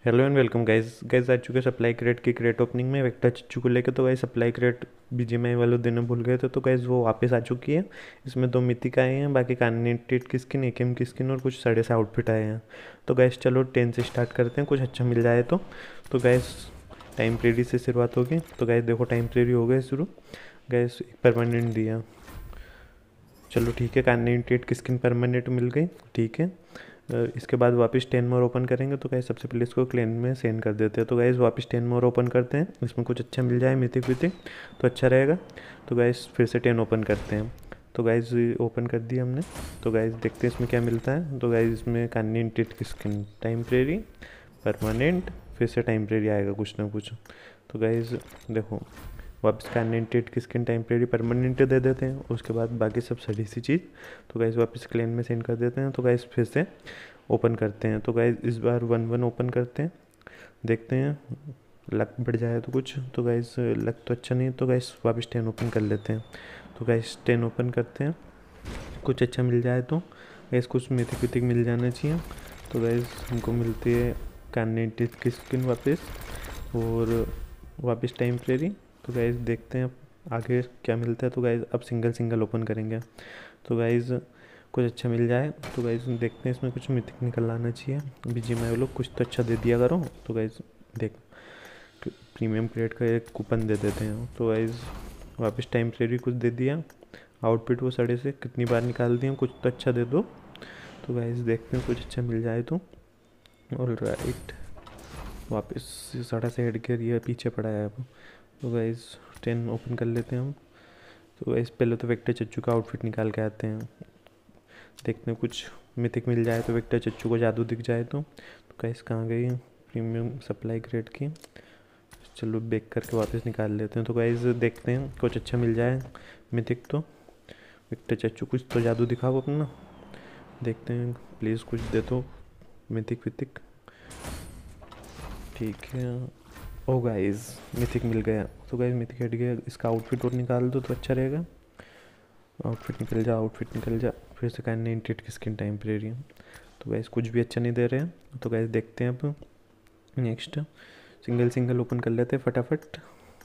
Hello and welcome guys guys आ चुके supply crate की क्रेट ओपनिंग में वेक्टर चिच्चू को लेके। तो गाइस सप्लाई क्रेट बीजीएमआई वालों दिन भूल गए थे, तो गाइस वो वापस आ चुकी है। इसमें दो मिथिक आए हैं, बाकी कार्नेटेड की स्किन, एकेएम की स्किन और कुछ साढ़े से आउटफिट आए हैं। तो गाइस चलो 10 से स्टार्ट करते हैं, कुछ अच्छा मिल जाए तो गाइस टाइम पीरियड से शुरुआत होगी। तो गाइस देखो टाइम पीरियड हो गया शुरू। गाइस परमानेंट दिया, चलो ठीक है। कार्नेटेड की स्किन परमानेंट मिल गई, ठीक है। इसके बाद वापस 10 मोर ओपन करेंगे। तो गाइस सबसे पहले इसको क्लेन में सेंड कर देते हैं। तो गाइस वापस 10 मोर ओपन करते हैं, इसमें कुछ अच्छा मिल जाए मिथिक विथिक तो अच्छा रहेगा। तो गाइस फिर से 10 ओपन करते हैं। तो गाइस ओपन कर दिया हमने। तो गाइस देखते हैं इसमें क्या मिलता है। तो गाइस इसमें कार्नेटेड की स्किन टेम्परेरी परमानेंट, फिर से टेम्परेरी आएगा कुछ ना कुछ। तो गाइस देखो वापस कार्नेटेड की स्किन टेम्परेरी परमानेंट दे देते हैं, उसके बाद बाकी सब सड़ी सी चीज़। तो गाइस वापस क्लेन में सेंड कर देते हैं। तो गाइस फिर से ओपन करते हैं। तो गाइस इस बार 1-1 ओपन करते हैं, देखते हैं लक बढ़ जाए तो कुछ। तो गाइस लक तो अच्छा नहीं है, तो गाइस वापस 10 ओपन कर लेते हैं। तो गाइस 10 ओपन करते हैं, कुछ अच्छा मिल जाए तो गाइस कुछ मिथिक विथिक मिल जाना चाहिए। तो गाइस हमको मिलती है कार्नेटेड की स्किन वापस और वापस टेम्परेरी। तो गाइस देखते हैं आगे क्या मिलता है। तो गाइस अब सिंगल सिंगल ओपन करेंगे। तो गाइस कुछ अच्छा मिल जाए तो गाइस देखते हैं, इसमें कुछ मिथिक निकल आना चाहिए। बीजीएमआई वालों कुछ तो अच्छा दे दिया करो। तो गाइस देख प्रीमियम क्रेड का एक कूपन दे देते हैं। तो गाइस वापस टेम्परेरी कुछ दे दिया, आउटफिट वो सड़े से कितनी बार निकाल दिए, कुछ तो अच्छा दे दो। तो गाइस देखते हैं कुछ अच्छा मिल जाए तो। ऑल राइट, वापस सड़ा से हेड गियर ये पीछे पड़ा है अब। तो गाइस 10 ओपन कर लेते हैं हम। तो गाइस पहले तो वेक्टर चच्चू का आउटफिट निकाल के आते हैं, देखते हैं कुछ मिथिक मिल जाए तो वेक्टर चच्चू को जादू दिख जाए तो गाइस कहाँ गई प्रीमियम सप्लाई ग्रेड की। चलो बेक करके वापस निकाल लेते हैं। तो गाइस देखते हैं कुछ अच्छा मिल जाए मिथिक तो। वेक्टर चच्चू कुछ तो जादू दिखाओ अपना, देखते हैं प्लीज़ कुछ दे दो मिथिक विथिक, ठीक है। ओ गाइस मिथिक मिल गया। तो गाइस मिथिक हट गया, इसका आउटफिट और निकाल दो तो अच्छा रहेगा। आउटफिट निकल जा, आउटफिट निकल जा, फिर से कहने इंटेड की स्किन टेम्परेरी है। तो गाइस कुछ भी अच्छा नहीं दे रहे हैं। तो गाइस देखते हैं अब नेक्स्ट सिंगल सिंगल ओपन कर लेते हैं फटाफट।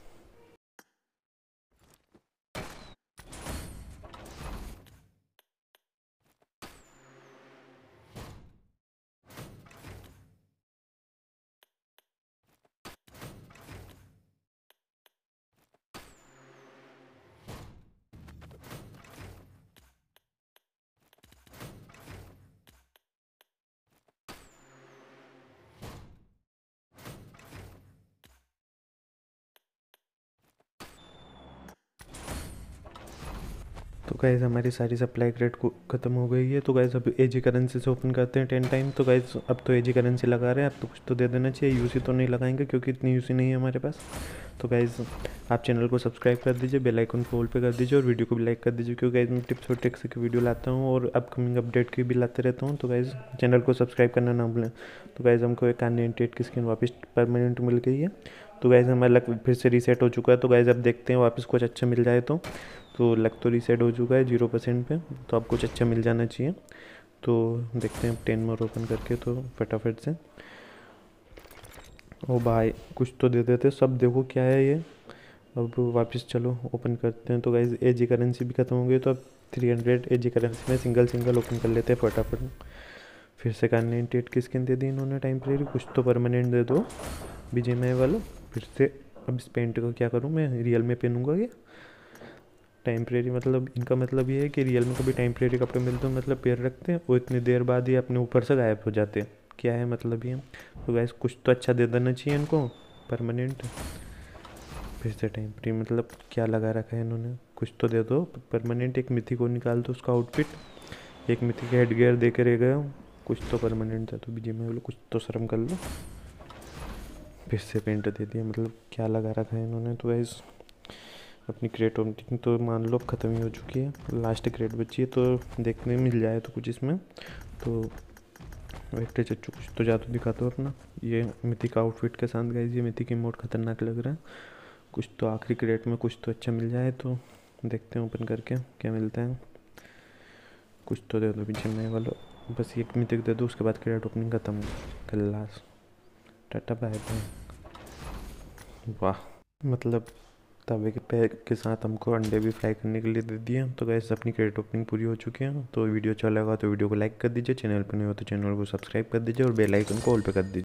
तो गाइस हमारी सारी सप्लाई क्रेट को ख़त्म हो गई है। तो गाइस अब एजी करेंसी से ओपन करते हैं 10 टाइम। तो गाइस अब तो एजी करेंसी लगा रहे हैं, अब तो कुछ तो दे देना चाहिए। यूसी तो नहीं लगाएंगे क्योंकि इतनी यूसी नहीं है हमारे पास। तो गाइस आप चैनल को सब्सक्राइब कर दीजिए, बेल आइकन को ऑल पे कर दीजिए और वीडियो को भी लाइक कर दीजिए, क्योंकि गाइस मैं टिप्स और ट्रिक्स की वीडियो लाता हूँ और अपकमिंग अपडेट की भी लाते रहता हूँ। तो गाइस चैनल को सब्सक्राइब करना ना भूलें। तो गाइस हमको एक कार्नेटेड की स्किन वापस परमानेंट मिल गई है। तो गाइस हमारा लक फिर से रीसेट हो चुका है। तो गाइस अब देखते हैं वापस कुछ अच्छा मिल जाए तो लक तो रीसेट हो चुका है 0% पे। तो अब कुछ अच्छा मिल जाना चाहिए। तो देखते हैं 10 मोर ओपन करके तो फटाफट से। ओ भाई कुछ तो दे देते सब, देखो क्या है ये। अब वापस चलो ओपन करते हैं। तो गाइज एजी करेंसी भी खत्म हो गई, तो अब 300 एजी करेंसी में सिंगल सिंगल ओपन कर लेते हैं फटाफट। फिर से कार्नेटेड की स्किन दे दी इन्होंने टेम्परेरी, कुछ तो परमानेंट दे दो बीजीएमआई वालों। फिर से अब इस पेंट को क्या करूँ मैं, रियल में पहनूंगा ये टेम्परेरी। मतलब इनका मतलब ये है कि रियल में कभी टेम्परेरी कपड़े मिलते हैं मतलब पैर रखते हैं वो इतनी देर बाद ही अपने ऊपर से गायब हो जाते हैं, क्या है मतलब ये। तो गैस कुछ तो अच्छा दे देना चाहिए इनको परमानेंट। फिर से टेम्परेरी मतलब क्या लगा रखा है इन्होंने, कुछ तो दे दो परमानेंट। एक मिथी को निकाल दो उसका आउटफिट, एक मिथी के हेड गियर दे के रह गया हूँ, कुछ तो परमानेंट था। तो बीजे में बोलो कुछ तो शर्म कर लो। फिर से पेंट दे दिया, मतलब क्या लगा रखा है इन्होंने। तो गैस अपनी क्रेट ओपनिंग तो मान लो ख़त्म ही हो चुकी है, लास्ट क्रेट बची है। तो देखने मिल जाए तो कुछ इसमें। तो वेक्टर चच्चू कुछ तो जादू दिखा दो अपना, ये मिथिक आउटफिट के साथ गाइस। ये मिथिक इमोट खतरनाक लग रहा है। कुछ तो आखिरी क्रेट में कुछ तो अच्छा मिल जाए तो देखते हैं ओपन करके क्या मिलता है। कुछ तो दे दो पीछे में वालों, बस एक मिथिक दे दो, उसके बाद क्रेट ओपनिंग खत्म। खल्लास टाटा बाय बाय। वाह, मतलब तवे के पैक के साथ हमको अंडे भी फ्राई करने के लिए दे दिए। तो गैस अपनी क्रेट ओपनिंग पूरी हो चुकी है। तो वीडियो अच्छा लगा तो वीडियो को लाइक कर दीजिए, चैनल पर नहीं हो तो चैनल को सब्सक्राइब कर दीजिए और बेल आइकन को ऑल पे कर दीजिए।